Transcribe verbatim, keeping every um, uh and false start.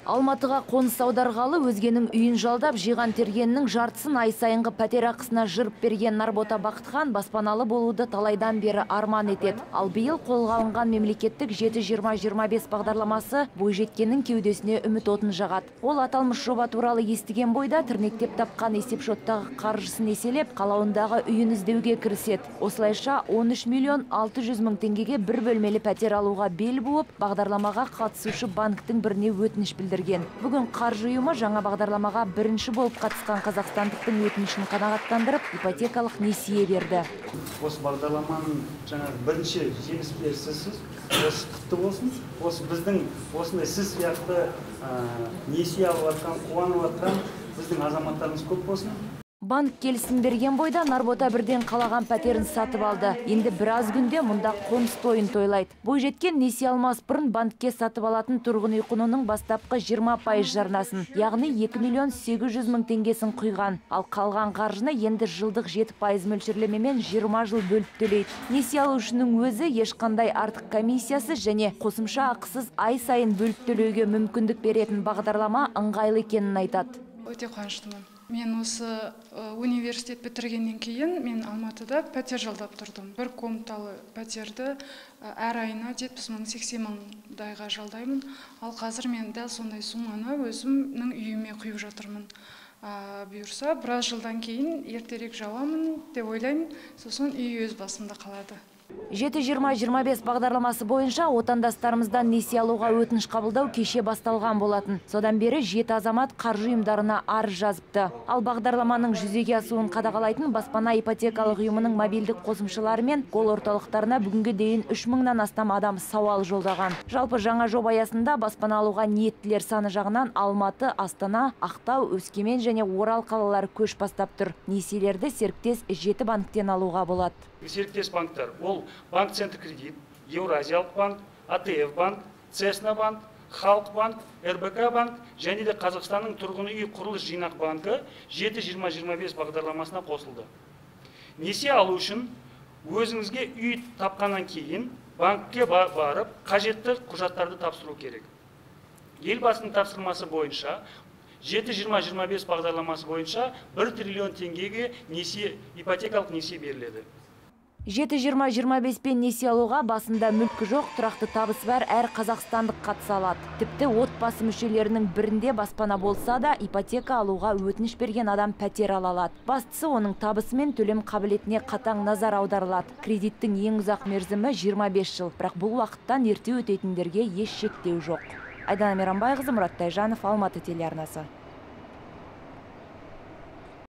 Алматыға қоныс аударғалы өзгенің үйін жалдап, жиған тергеннің жартысын ай сайынғы пәтер ақысына жырып берген Нарбота Бақытхан баспаналы болуды талайдан бері арман етеді. Ал биыл қолға алынған мемлекеттік жеті жиырма жиырма бес бағдарламасы бойжеткеннің кеудесіне үміт отын жағады. Ол аталмыш жоба туралы естіген бойда тірнектеп тапқан есепшоттағы қаржысын еселеп, қалауындағы үйін іздеуге кіріседі. Осылайша он үш миллион алты жүз мың теңгеге бір бөлмелі пәтер алуға бел буып, бағдарламаға қатысушы банктің біріне өтініш білдірген. Бүгін қаржы ұйымы жаңа бағдарламаға бірінші болып қатысқан қазақстандықтың өтінішін қанағаттандырып, ипотекалық несие берді. Осы бағдарламаның жаңа бірінші жеңіспе сізсіз, осы құтты болсын. Осы біздің осындай сіз сияқты несие алып жатқан, қуанып жатқан біздің азаматтарымыз көп болсын. Банк келісім берген бойда Нарбота бірден қалаған пәтерін сатып алды. Енді біраз күнде мұнда қоныс тойын тойлайды. Бойжеткен несие алмас бұрын банкке сатып алатын тұрғын үй құнының бастапқы жиырма пайыз жарнасын, яғни екі миллион сегіз жүз мың теңгесін құйған. Ал қалған қаржыны енді жылдық жеті пайыз мөлшерлемемен жиырма жыл бөліп төлейді. Несие алушының өзі ешқандай артық комиссиясы және қосымша ақысыз ай сайын бөліп төлеуге мүмкіндік беретін бағдарлама ыңғайлы екенін айтады. Өте қуаныштымын. Мен осы университет бітіргеннен кейін мен Алматыда пәтер жалдап тұрдым. Бір комнаталы пәтерді әр айына жетпіс мың сексен мыңдайға жалдаймын. Ал қазір мен дәл сондай сумманы өзімнің үйіме құйып жатырмын. Бұйырса, біраз жылдан кейін ертерек жауамын деп ойлаймын. Сосын үй өз басымда қалады. жеті жиырма жиырма бес бағдарламасы бойынша отандастарымыздан несие алуға өтініш қабылдау кеше басталған болатын. Содан бері жеті азамат қаржы ұйымдарына арыз жазыпты. Ал бағдарламаның жүзеге асуын қадағалайтын баспана ипотекалық ұйымының мобильдік қосымшалары мен кол орталықтарына бүгінге дейін үш мыңнан астам адам сауал жолдаған. Жалпы жаңа жоба аясында баспана алуға ниеттілер саны жағынан Алматы, Астана, Ақтау, Өскемен және Орал қалалары көш бастап тұр. Несиелерді серіктес жеті банктен алуға болады. Серіктес банктар ол Банк Центр кредит, Еуразиялық банк, А Т Ф банк, Цесна банк, Халық банк, Р Б К банк және де Қазақстанның тұрғын үй құрылыс жинақ банкі жеті жиырма жиырма бес бағдарламасына қосылды. Несие алу үшін өзіңізге үй тапқаннан кейін банкке барып қажетті құжаттарды тапсыру керек. Елбасының тапсырмасы бойынша жеті жиырма жиырма бес бағдарламасы бойынша бір триллион теңгеге несие, ипотекалық несие беріледі. жеті жиырма жиырма бес пен несие алуға басында мүлкі жоқ, тұрақты табысы бар әр қазақстандық қатыса алады. Тіпті отбасы мүшелерінің бірінде баспана болса да, ипотека алуға өтініш берген адам пәтер ала алады. Бастысы оның табысы мен төлем қабілетіне қатаң назар аударылады. Кредиттің ең ұзақ мерзімі жиырма бес жыл, бірақ бұл уақыттан ерте өтетіндерге еш шектеу жоқ. Айдана Мейрамбайқызы, Мұрат Тайжанов, Алматы телеарнасы.